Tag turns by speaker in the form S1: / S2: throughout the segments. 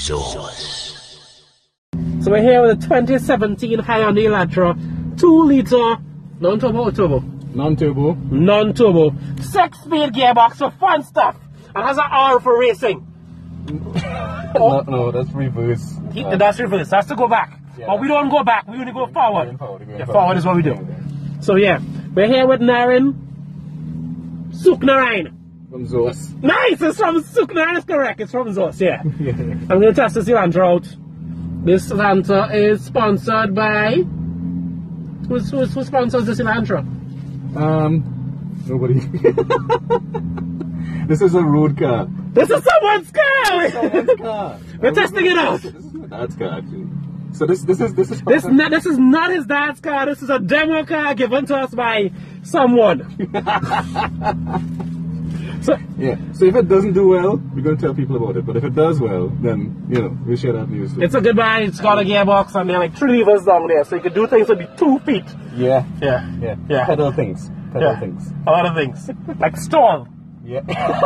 S1: Sauce.
S2: So we're here with a 2017 Hyundai Elantra, 2-liter, non-turbo or turbo?
S3: Non-turbo.
S2: Non-turbo. 6-speed gearbox for fun stuff. And has an R for racing.
S3: No, that's reverse.
S2: That's reverse. That's to go back.
S3: Yeah.
S2: But we don't go back. We only go forward.
S3: Forward.
S2: Forward is what we do. So yeah, we're here with Naren Suknarayan.
S3: From Zos.
S2: Nice! It's from Suknarayan, is correct. It's from Zos, yeah.
S3: Yeah.
S2: I'm going to test this Elantra out. This Elantra is sponsored by... Who sponsors this Elantra?
S3: Nobody. This is a road car.
S2: This is someone's car!
S3: Someone's car.
S2: We're testing it out.
S3: This is my dad's car, actually. So this is
S2: not his dad's car. This is a demo car given to us by someone. So
S3: if it doesn't do well, we're going to tell people about it. But if it does well, then we'll share that news too.
S2: It's a good buy. It's got a gearbox and there are like 3 levers down there, so you can do things with the 2 feet.
S3: Yeah.
S2: Pedal
S3: things.
S2: A lot of things. Like stall.
S3: Yeah.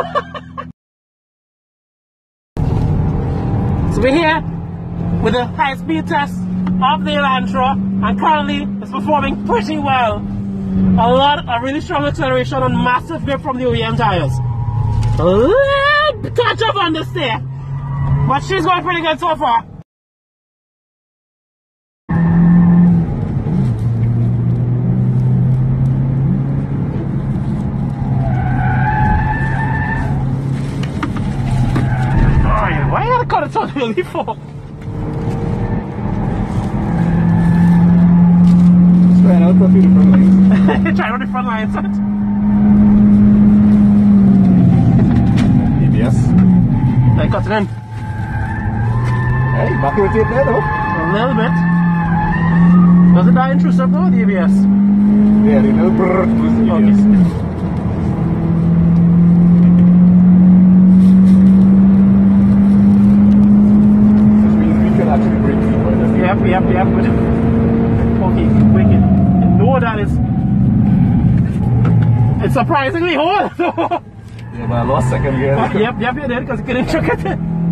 S2: So we're here with a high-speed test of the Elantra, and currently it's performing pretty well. A really strong acceleration and massive grip from the OEM tires. A little touch of understeer, but she's going pretty good so far. Why you gotta cut it so early for?
S3: Trying out a few different lines.
S2: Trying out different lines.
S3: ABS.
S2: They cut it in.
S3: Hey, back with it there though.
S2: A little bit. Wasn't that intrusive though, the ABS?
S3: Yeah, the little brrrr was the ABS.
S2: Okay. Yep. Okay, wicked. You know that it's surprisingly hard.
S3: Yeah, but I lost second gear.
S2: Yep, you did because you couldn't chuck it.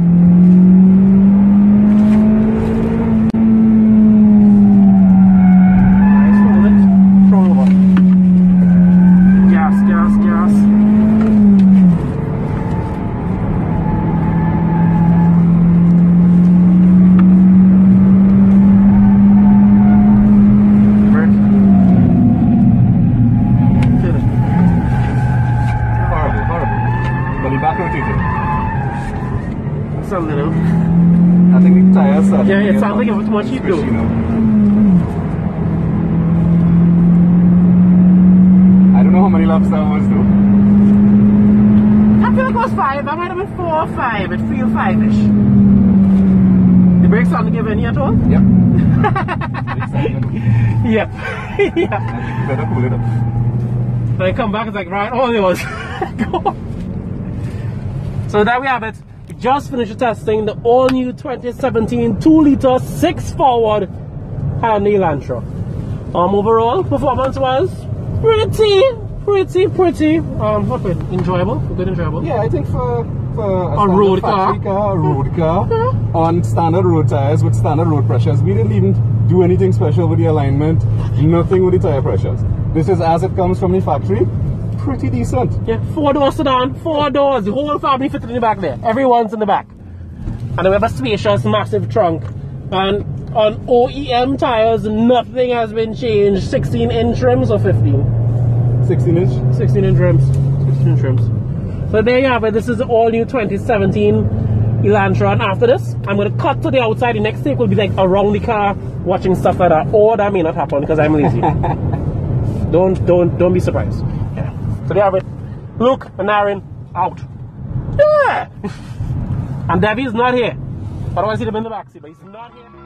S2: Nice, hold it. Throw it over. Gas. Something else.
S3: I think the tires are...
S2: Yeah, it sounds like it was much you do.
S3: I don't know how many laps that was though.
S2: I feel like it was 5. That might have been 4 or 5. It feels 5-ish. The brakes aren't giving you at all?
S3: Yep.
S2: Yep. Yeah.
S3: Better pull it up.
S2: So I come back, it's like, right, all it was. Go. So there we have it. Just finished testing the all-new 2017 2-liter 6-forward Hyundai Elantra. Overall, performance was pretty enjoyable. Good enjoyable.
S3: Yeah, I think for
S2: a road car,
S3: on standard road tires with standard road pressures, we didn't even do anything special with the alignment, nothing with the tire pressures. This is as it comes from the factory. Pretty decent.
S2: Yeah, 4-door sedan, 4 doors, the whole family fitted in the back there. Everyone's in the back. And we have a spacious, massive trunk. And on OEM tires, nothing has been changed. 16-inch rims or 15?
S3: 16-inch?
S2: 16-inch rims. 16-inch rims. So there you have it. This is the all-new 2017 Elantra. And after this, I'm going to cut to the outside. The next take will be like around the car, watching stuff like that. Or that may not happen because I'm lazy. Don't be surprised. Yeah. So there you have it. Luke and Naren out. Yeah. And Debbie's not here. Otherwise he'd have been in the backseat, but he's not here.